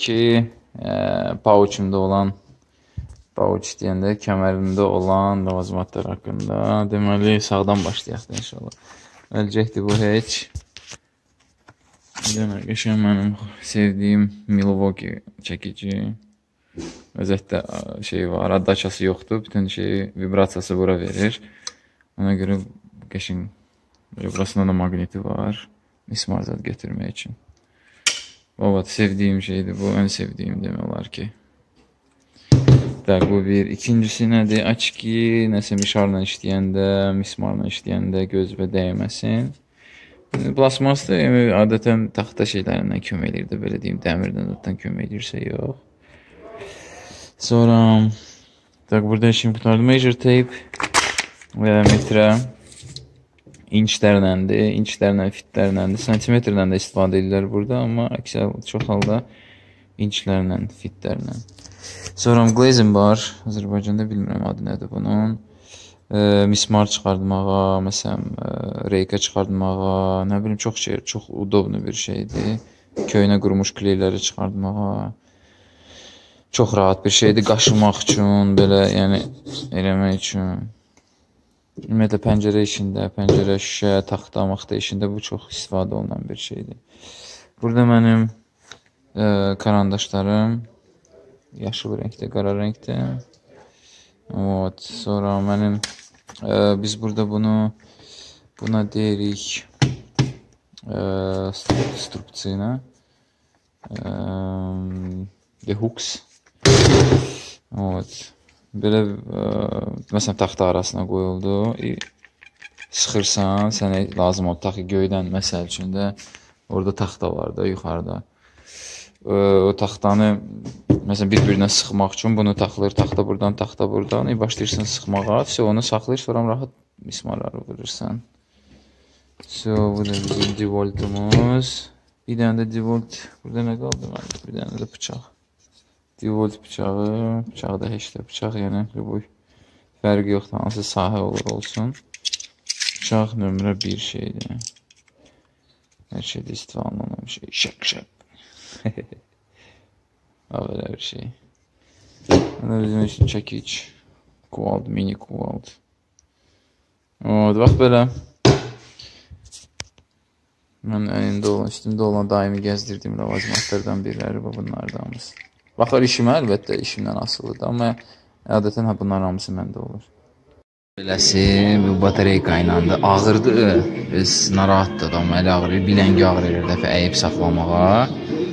ki, pouchumda olan, pouch deyəndə kəmərimdə olan ləvazimatlar haqqında. Deməli, sağdan başlayaq da inşallah. Əlcəkdir bu heç. Demək, qəşən mənim sevdiyim Milwaukee çəkici. Özətdə şey var, addaçası yoxdur. Bütün şeyi, vibrasiyası bura verir. Ona görə qəşən burasında da magneti var. Mismar zad götürmək üçün. Evet, sevdiyim şeydir bu. Ən sevdiyim demək olar ki. Bu bir. İkincisi nədir? Aç ki, nəsə mişarla işləyəndə, mismarla işləyəndə gözbə dəyməsin. Plasmasdır, adətən taxta şeylərindən kömək edir də, belə deyim, dəmirdən zaten kömək edirsə yox. Sonra, burada işim qutardı. Measure tape, metrə, inçlərləndir, fitlərləndir, santimetrlə də istifadə edirlər burada, amma əksər çox halda inçlərlə, fitlərlə. Sonra glazing var, Azərbaycanda bilmirəm adı nədir bunun. Mismar çıxardmağa, məsələn, reyka çıxardmağa, nə bilim, çox şey, çox udoblu bir şeydir. Köynə qurumuş kleyləri çıxardmağa. Çox rahat bir şeydir, qaşımaq üçün, belə, yəni, eləmək üçün. Ümumiyyətlə, pəncərə işində, pəncərə, şüşə, taxta, maxta işində bu çox istifadə olunan bir şeydir. Burada mənim karandaşlarım yaşıl rəngdə, qara rəngdə. Sonra mənim, biz burada buna deyirik instruksiyona və hooks. Belə, məsələn, taxta arasına qoyuldu. Sıxırsan, sənə lazım oldu. Taxı göydən, məsəl üçün də, orada taxta var da, yuxarıda. O taxtanı, məsələn, bir-birinə sıxmaq üçün bunu taxılır, taxta buradan, taxta buradan. Başlayırsan sıxmağa, onu saxlayır, sonra rahat mismarları vurursan. Bu da bizim devoltumuz. Bir dənə də devolt, burada nə qaldı? Bir dənə də bıçaq. Devolt bıçağı, bıçağı da heç də bıçaq, yəni bu fərqi yoxdur, hansı sahə olur olsun. Bıçaq nömrə 1 şeydir. Hər şeydə istifadə olunan bir şey. Şək. Belə bir şey. Bizim üçün çəkic. Kuvald, mini kuvald. Bax belə. Mən əlində olan, üstümdə olan daimi gəzdirdiyim ləvazimatlardan biriləri bu bunlardanız. Baxar işimə, əlbəttə işimdən asılıdır, amma adətən bunların hamısı məndə olur. Beləsi, bu batareyka ilə ağırdır, narahatdır, amma elə ağrıyır, biləngi ağrıyır, dəfə əyib saxlamağa.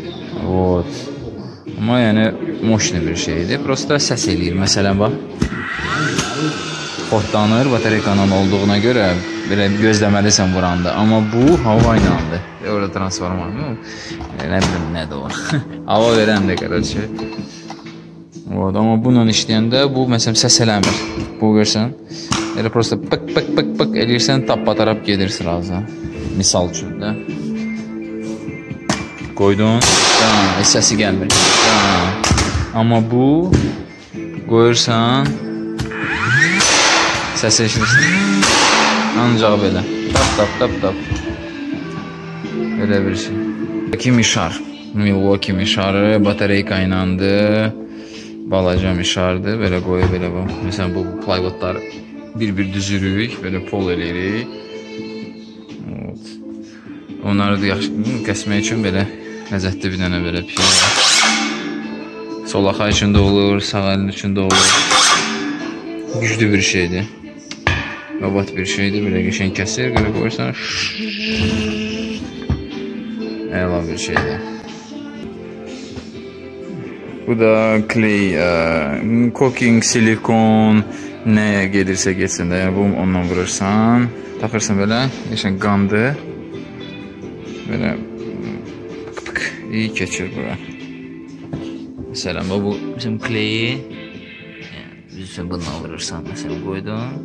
Amma yəni, moşni bir şeydir, prosta səs eləyir, məsələn, bax. Xortlanır, batareyka ilə olduğuna görə, belə gözləməlisən vuranda, amma bu hava ilandır. Orada transformer mı? Nə bilim, nədir o? Hava verən də qədərçi. Amma bununla işləyəndə, bu, məsələn, səs eləmir. Bu görsən, elə prosta pık eləyirsən, tap-batarap gedir sırazı. Misal üçün də. Qoydun, səsi gəlmir. Amma bu, qoyursan, səsi eşidirsən. Ancaq belə. Tap. Belə bir şey. Milwaukee mişarı, batareyka inandı. Balaca mişardır. Belə qoyub, belə bu. Məsələn, bu plywoodları bir-bir düzürük. Belə pol eləyirik. Onları da yaxşı kəsmək üçün belə ləzzətli bir dənə belə piyir. Sol axa üçün də olur, sağ əlin üçün də olur. Güclü bir şeydir. Qabat bir şeydir. Belə qəşəng kəsir. Belə qoyursan. Əla bir şeydir. Bu da clay, cooking, silikon, nəyə gedirsə getsin də. Yəni, bu ondan vurursan, taxırsan belə, qəşəng qandır. Belə, iyi keçir bura. Məsələn, bu bizim clayi, üzrə bundan vurursan, məsələn, qoydun.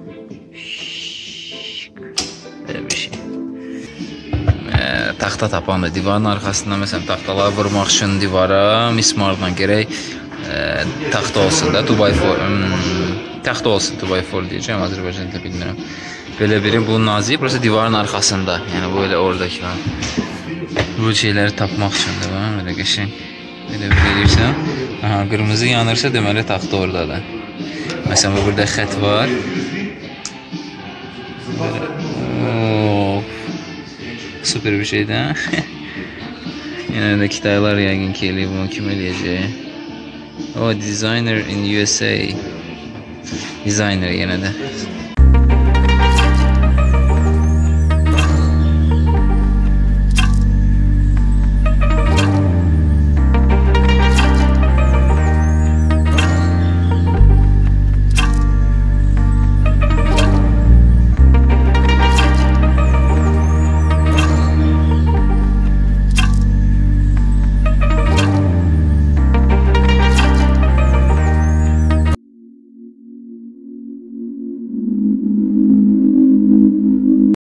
Belə bir şey. Taxta tapan da divarın arxasında, məsələn, taxtalar vurmaq üçün divara mismarla gərək taxta olsun da, 2x4, taxta olsun, 2x4 deyəcəm, Azərbaycanda bilmirəm. Belə biri, bu nazik, burası divarın arxasında, yəni bu elə oradakı. Bu şeyləri tapmaq üçündür, belə qəşəng. Elə bilirsən. Aha, qırmızı yanırsa deməli taxta oradadır. Məsələn, burada xət var. Super bir şeydir. Yenə də Kitaylar yəqin ki eləyib, bunu kim eləyəcək? O, designer in USA. Designer yenə də.